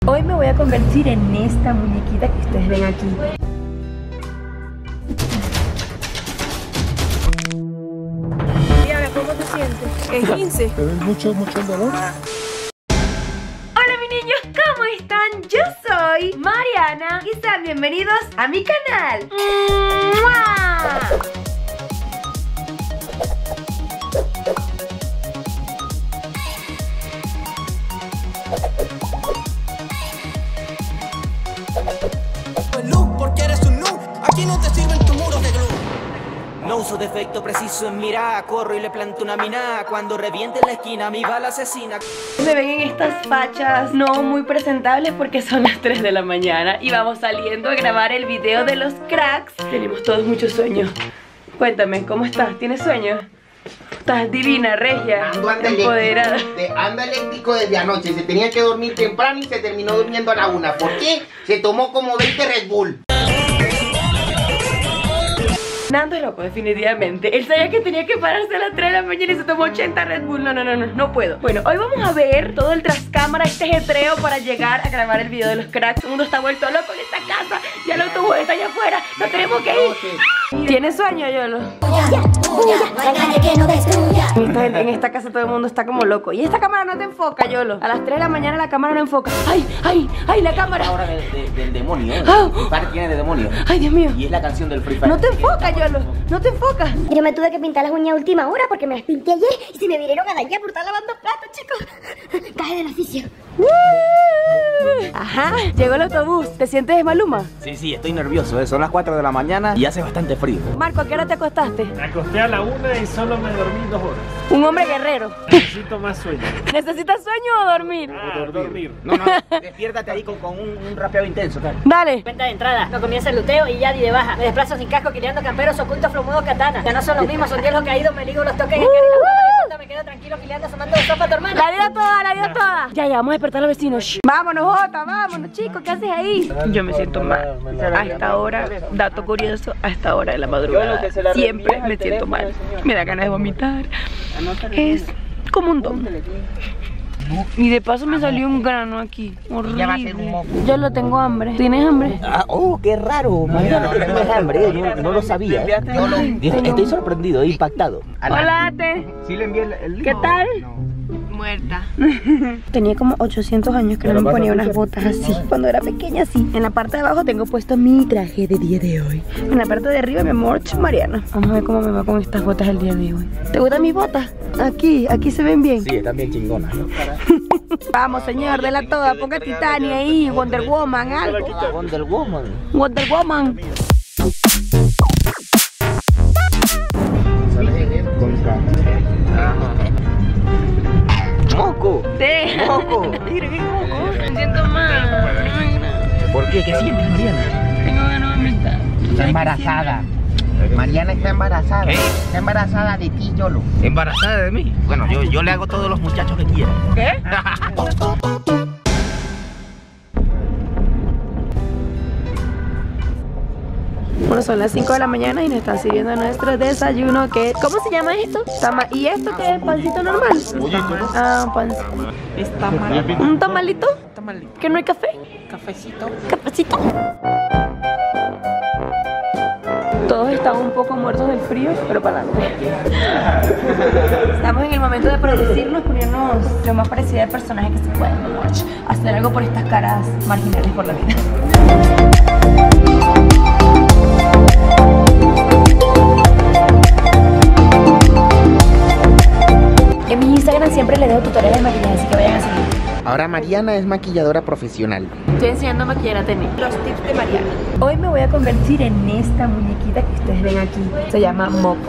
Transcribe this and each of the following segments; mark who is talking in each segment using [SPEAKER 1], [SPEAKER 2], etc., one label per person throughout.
[SPEAKER 1] Hoy me voy a convertir en esta muñequita que ustedes ven aquí. Y ahora, ¿cómo te sientes? ¿Es 15?
[SPEAKER 2] ¿Te ves mucho el dolor?
[SPEAKER 1] Hola mis niños, ¿cómo están? Yo soy Mariana y sean bienvenidos a mi canal. ¡Mua!
[SPEAKER 3] Porque eres un noob, aquí no te sirven tus muros de glue.
[SPEAKER 4] No uso de efecto preciso en mirar, corro y le planto una mina. Cuando reviente en la esquina mi bala asesina.
[SPEAKER 1] Me ven en estas fachas no muy presentables porque son las 3 de la mañana y vamos saliendo a grabar el video de los cracks. Tenemos todos mucho sueño. Cuéntame, ¿cómo estás? ¿Tienes sueño? Estás divina, regia, empoderada.
[SPEAKER 5] Anda eléctrico desde anoche. Se tenía que dormir temprano y se terminó durmiendo a la 1. ¿Por qué? Se tomó como 20 Red Bull.
[SPEAKER 1] Nando es loco, definitivamente. Él sabía que tenía que pararse a las 3 de la mañana y se tomó 80 Red Bull. No puedo. Bueno, hoy vamos a ver todo el trascámara, este jetreo para llegar a grabar el video de los cracks. El mundo está vuelto loco en esta casa. Ya el autobús está allá afuera. Nos tenemos que ir. ¿Tienes sueño, Yolo? En esta casa todo el mundo está como loco. Y esta cámara no te enfoca, Yolo. A las 3 de la mañana la cámara no enfoca. ¡Ay, la cámara!
[SPEAKER 4] Ahora del demonio. Mi padre tiene de demonio.
[SPEAKER 1] ¡Ay, Dios mío!
[SPEAKER 4] Y es la canción del Free Fire.
[SPEAKER 1] No te enfoca, Yolo. No te enfoca.
[SPEAKER 6] Yo me tuve que pintar las uñas a última hora porque me las pinté ayer y se me vinieron a dañar por estar lavando platos, chicos. Caje del oficio.
[SPEAKER 1] Ajá, llegó el autobús. ¿Te sientes de Maluma?
[SPEAKER 4] Sí, estoy nervioso. Son las 4 de la mañana y hace bastante frío.
[SPEAKER 1] Marco, ¿a qué hora te acostaste?
[SPEAKER 2] Me acosté a la 1 y solo me dormí 2 horas.
[SPEAKER 1] Un hombre guerrero.
[SPEAKER 2] Necesito más sueño.
[SPEAKER 1] ¿Necesitas sueño o dormir?
[SPEAKER 2] Dormir.
[SPEAKER 4] No, despiértate ahí con un rapeado intenso, cara.
[SPEAKER 1] Dale.
[SPEAKER 7] Cuenta de entrada, no comienza el luteo y ya di de baja. Me desplazo sin casco, quiliando camperos, oculto, flomudo, katana. Ya no son los mismos, son 10 los caídos, me ligo los toques en cara y la puta, me quedo tranquilo, quiliando, sonando de sopa a tu hermana.
[SPEAKER 1] La vida toda. Ya, vamos a despertar a los vecinos. Shh. Vámonos, Jota, vámonos, chicos, ¿qué haces ahí? Yo me siento mal. A esta hora, dato curioso, a esta hora de la madrugada, siempre me siento mal. Me da ganas de vomitar. Es como un don. Y de paso me salió un grano aquí, horrible. Yo lo tengo hambre. ¿Tienes hambre?
[SPEAKER 4] Qué raro. Mariana, tienes hambre. No lo sabía. Estoy sorprendido, impactado.
[SPEAKER 1] Hola, Ate.
[SPEAKER 5] ¿Sí le envié el
[SPEAKER 1] ¿Qué tal? Muerta. Tenía como 800 años que no me ponía unas botas así. Cuando era pequeña, así. En la parte de abajo tengo puesto mi traje de día de hoy. En la parte de arriba, mi amor, Mariana. Vamos a ver cómo me va con estas botas el día de hoy. ¿Te gustan mis botas? Aquí se ven bien.
[SPEAKER 4] Sí, están bien chingonas.
[SPEAKER 1] Vamos, señor, de la toda. Ponga Titania ahí, Wonder Woman, algo.
[SPEAKER 4] Wonder Woman.
[SPEAKER 1] Wonder Woman.
[SPEAKER 4] ¡Moco!
[SPEAKER 1] Sí.
[SPEAKER 4] ¡Moco!
[SPEAKER 1] Mira, qué moco. Me siento mal.
[SPEAKER 4] ¿Por qué? ¿Qué sientes, Mariana?
[SPEAKER 1] Tengo ganas de vomitar.
[SPEAKER 5] Está embarazada. Mariana está embarazada.
[SPEAKER 4] ¿Qué?
[SPEAKER 5] Está embarazada de ti, Yolo.
[SPEAKER 4] ¿Embarazada de mí? Bueno, yo le hago todos los muchachos que quieran.
[SPEAKER 1] ¿Qué? Bueno, son las 5 de la mañana y nos están sirviendo nuestro desayuno que... ¿Cómo se llama esto? ¿Y esto qué es? ¿Pancito normal? Ah, pancito. ¿Un tamalito? ¿Que no hay café? Cafecito. Todos están un poco muertos del frío, pero para adelante. Estamos en el momento de producirnos, ponernos lo más parecido al personaje que se pueda. Hacer algo por estas caras marginales por la vida. En mi Instagram siempre les dejo tutoriales de maquillaje, así que vayan a seguir.
[SPEAKER 5] Ahora Mariana es maquilladora profesional.
[SPEAKER 1] Estoy enseñando a maquillar a Teni. Los tips de Mariana. Hoy me voy a convertir en esta muñequita que ustedes ven aquí. Se llama Moco.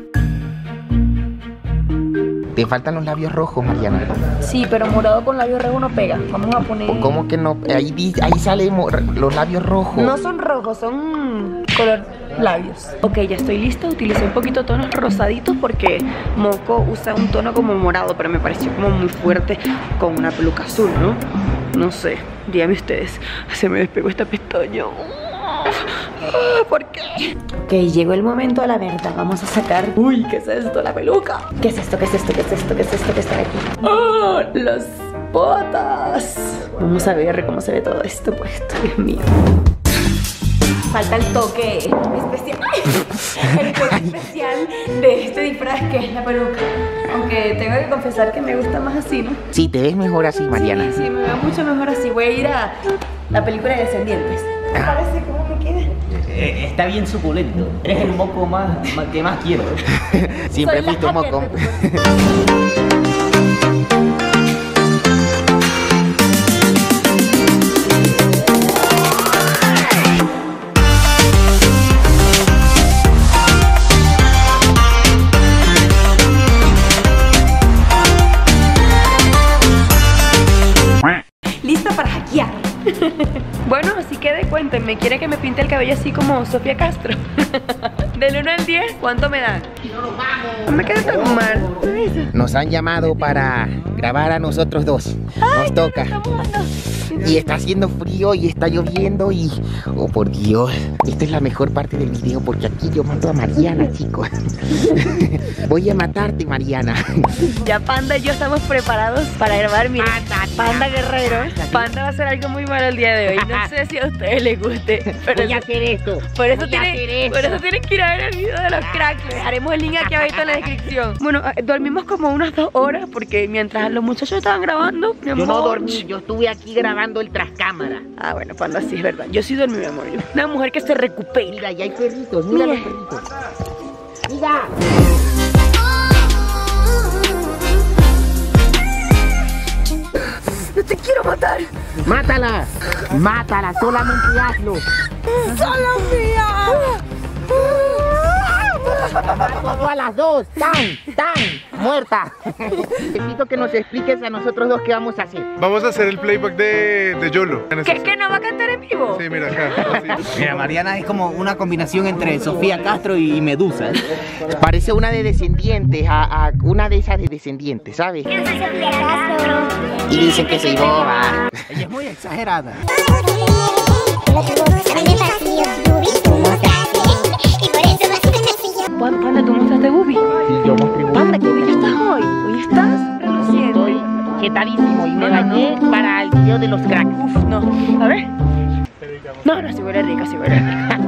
[SPEAKER 5] Te faltan los labios rojos, Mariana.
[SPEAKER 1] Sí, pero morado con labios rojos no pega. Vamos a poner...
[SPEAKER 5] ¿Cómo que no? Ahí sale los labios rojos.
[SPEAKER 1] No son rojos, son color labios. Ok, ya estoy lista. Utilicé un poquito tonos rosaditos porque Moco usa un tono como morado, pero me pareció como muy fuerte con una peluca azul, ¿no? No sé, díganme ustedes. Se me despegó esta pestaña. ¿Por qué? Ok, llegó el momento de la verdad. Vamos a sacar... Uy, ¿qué es esto? La peluca. ¿Qué es esto? ¿Qué es esto? ¿Qué es esto? ¿Qué es esto que está aquí? ¡Oh! Los botas. Vamos a ver cómo se ve todo esto puesto. Dios mío. Falta el toque especial. El toque especial de este disfraz, que es la peluca. Aunque tengo que confesar que me gusta más así, ¿no?
[SPEAKER 5] Sí, te ves mejor así, Mariana.
[SPEAKER 1] Sí, me veo mucho mejor así. Voy a ir a la película de Descendientes. ¿Te parece cómo me queda?
[SPEAKER 8] Está bien suculento. Eres el moco que más quiero.
[SPEAKER 5] Siempre
[SPEAKER 1] Soy la
[SPEAKER 5] fuiste un moco.
[SPEAKER 1] Lista para hackear. Bueno, así que cuéntenme, ¿quiere que me pinte el cabello así como Sofía Castro? Del 1 al 10, ¿cuánto me dan? No me queda tan mal.
[SPEAKER 5] Nos han llamado para grabar a nosotros dos. Nos toca. Y está haciendo frío y está lloviendo y... Oh, por Dios. Esta es la mejor parte del video porque aquí yo mato a Mariana, chicos. Voy a matarte, Mariana.
[SPEAKER 1] Ya Panda y yo estamos preparados para grabar. Miren, Panda Guerrero. Panda va a hacer algo muy malo el día de hoy. No sé si a ustedes les guste, pero
[SPEAKER 5] Voy a hacer esto.
[SPEAKER 1] por eso tienen que ir a ver el video de los cracks. Les dejaremos el link aquí abajo en la descripción. Bueno, dormimos como unas 2 horas porque mientras los muchachos estaban grabando, mi amor.
[SPEAKER 5] Yo no dormí, yo estuve aquí grabando el tras cámara.
[SPEAKER 1] Ah, bueno, Panda, sí es verdad. Yo sí dormí, mi amor. Una mujer que se recupera.
[SPEAKER 5] Mira, ya hay perritos, mira los perritos. Mira.
[SPEAKER 1] ¡No te quiero matar!
[SPEAKER 5] Mátala, mátala, solamente hazlo.
[SPEAKER 1] ¡Solo mía!
[SPEAKER 5] A las 2, tan, muerta. Necesito que nos expliques a nosotros dos qué vamos a hacer.
[SPEAKER 9] Vamos a hacer el playback de Yolo.
[SPEAKER 1] ¿Que no va a cantar en vivo?
[SPEAKER 9] Sí, mira acá. Así.
[SPEAKER 8] Mira, Mariana es como una combinación entre Sofía Castro y Medusa.
[SPEAKER 5] Parece una de Descendientes, a una de esas de Descendientes, ¿sabes?
[SPEAKER 6] Yo soy Sofía Castro.
[SPEAKER 5] Y dicen que soy boba.
[SPEAKER 8] Ella es muy exagerada.
[SPEAKER 1] Panda, ¿tú mostraste Bubi?
[SPEAKER 5] Sí, yo mostré boba.
[SPEAKER 1] Panda, qué bella estás hoy. Hoy estás reluciente.
[SPEAKER 5] Estoy jetadísimo y me bañé para el video de los cracks.
[SPEAKER 1] Uf, no. A ver. No, si huele rica, si huele rica.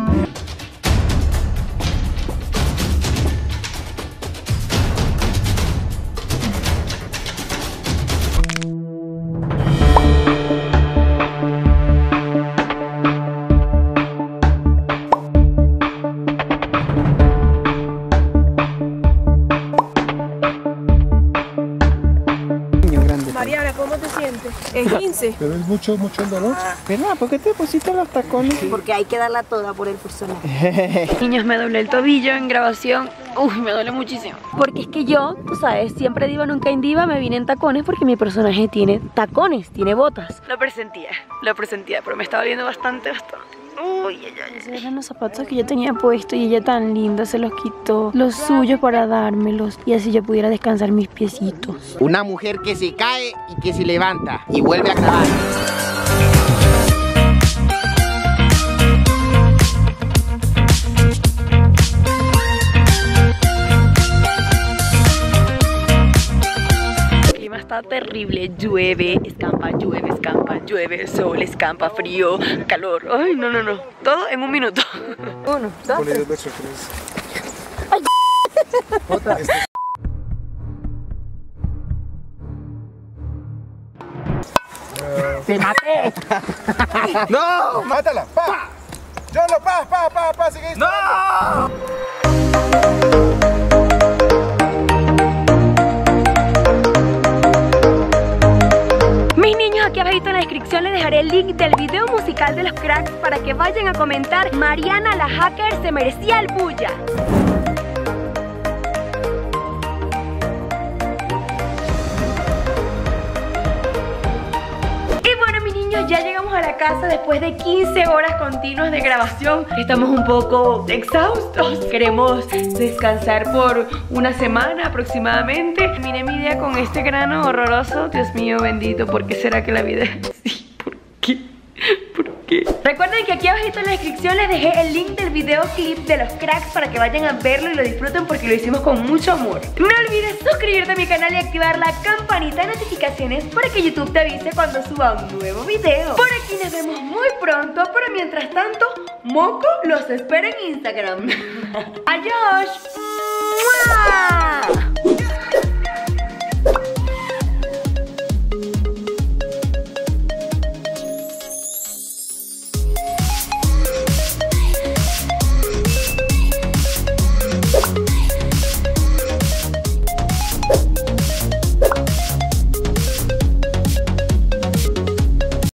[SPEAKER 1] Mariana, ¿cómo te sientes? Es 15.
[SPEAKER 2] Pero es mucho el dolor.
[SPEAKER 8] ¿Verdad? ¿Por qué te pusiste los tacones?
[SPEAKER 1] Porque hay que darla toda por el personaje. Niños, me doblé el tobillo en grabación. Uy, me duele muchísimo. Porque es que yo, tú sabes, siempre diva, nunca en diva, me vine en tacones porque mi personaje tiene tacones, tiene botas. Lo presentía, pero me estaba viendo bastante. Uy, esos eran los zapatos que yo tenía puesto y ella tan linda se los quitó, los suyos para dármelos y así yo pudiera descansar mis piecitos.
[SPEAKER 5] Una mujer que se cae y que se levanta y vuelve a grabar.
[SPEAKER 1] Está terrible, llueve, escampa, llueve, sol, escampa, frío, calor. Ay, no. Todo en un minuto. 1, 2, 3.
[SPEAKER 5] ¡Te maté!
[SPEAKER 9] ¡No! ¡Mátala! ¡Pa! ¡Yolo! ¡Pa! ¡Sigue! ¡No!
[SPEAKER 1] Mis niños, aquí abajito en la descripción les dejaré el link del video musical de los cracks para que vayan a comentar: Mariana la hacker se merecía el bulla. Y bueno, mis niños, ya llegamos a la casa después de 15 horas continuas de grabación. Estamos un poco exhaustos. Queremos descansar por una semana aproximadamente. Terminé mi día con este grano horroroso. Dios mío bendito, ¿por qué será que la vida es así? ¿Por qué? Recuerden que aquí abajito en la descripción les dejé el link del videoclip de los cracks para que vayan a verlo y lo disfruten porque lo hicimos con mucho amor. No olvides suscribirte a mi canal y activar la campanita de notificaciones para que YouTube te avise cuando suba un nuevo video. Por aquí nos vemos muy pronto, pero mientras tanto, Moco los espera en Instagram. ¡Adiós!